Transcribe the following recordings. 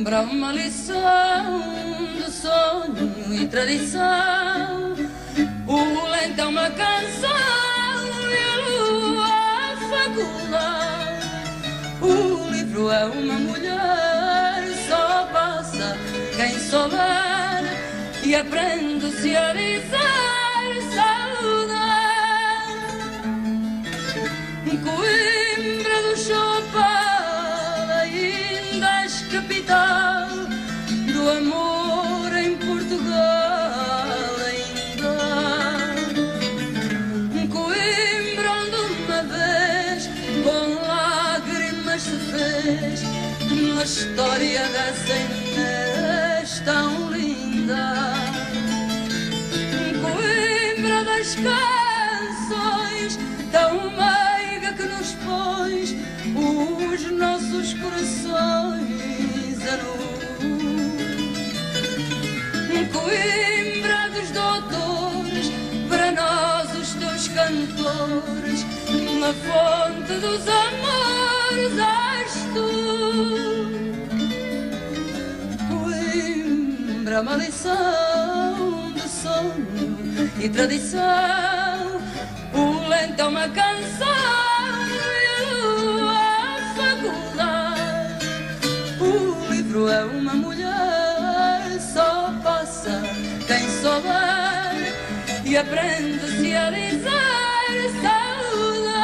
lembra uma lição de sonho e tradição. O lento é uma canção e a lua a faculdade. O livro é uma mulher, só passa quem souber, e aprende-se a dizer saudade. Coimbra do Chopal ainda és capital do amor em Portugal ainda. Coimbra onde uma vez com lágrimas se fez uma história dessa Inês tão linda. Coimbra das canções tão meiga que nos pões os nossos corações a nu. Coimbra dos doutores, para nós os teus cantores, na fonte dos amores és tu. Coimbra, uma lição de sonho e tradição. O lento é uma canção e a lua a faculdade. O livro é uma mulher, só passa quem souber, e aprende-se a dizer saudade.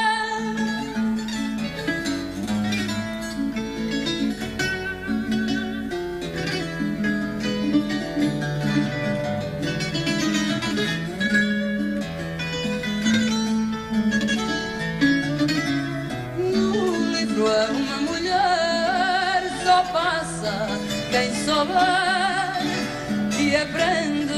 É uma mulher, só passa quem souber, e aprende